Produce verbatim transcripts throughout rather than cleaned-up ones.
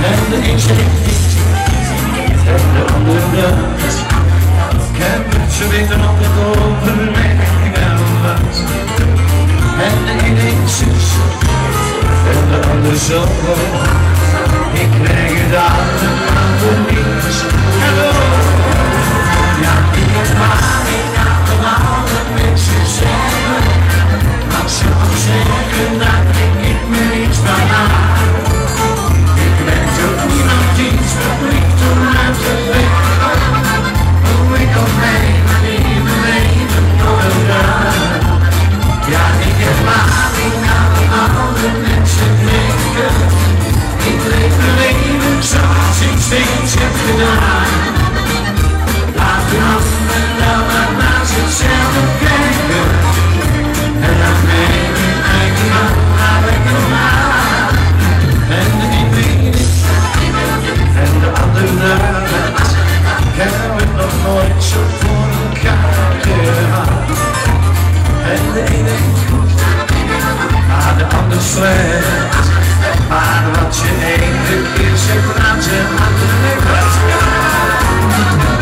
En de een zegt niet, en de ander dat. Ik heb het, ze weten altijd over mij en wat. En de een denkt zus, en de ander zo. Ik krijg het allemaal voor niets. Hallo, ja, ik heb maar niet aan alle mensen zeggen. Als ze al zeggen dat ik niet meer iets van haar. Ik weet ook niemand iets verplicht om uit te leggen. Hoe ik op mijn leven leven ondergaan. Ja, ik heb maar niet aan alle mensen denken. Ik leef mijn leven zoals ik steeds heb gedaan. Laat de ander wel maar naar zichzelf kijken. En laat mij mijn eigen hand maar lekker aan. En de een weet het, en de ander laat. Ik heb het nog nooit zo voor elkaar gehad. En de een denkt goed, maar de ander slecht. Maar wat je één keer zegt, laat je anderen wat gaan.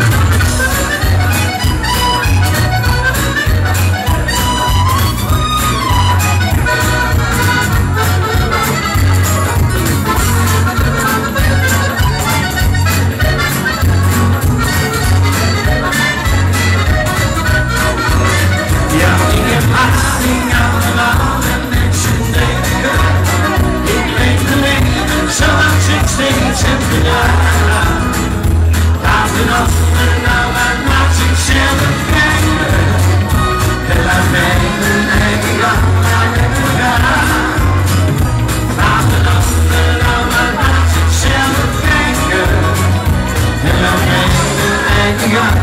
Ja, ik heb haring aan alle mensen denken. Ik leef mijn leven zoals ik steeds heb gedaan. Laat een ander nou maar naar zichzelf kijken. En laat mij mijn eigen gang maar lekker gaan. Laat een ander nou maar naar zichzelf kijken. En laat mij mijn eigen gang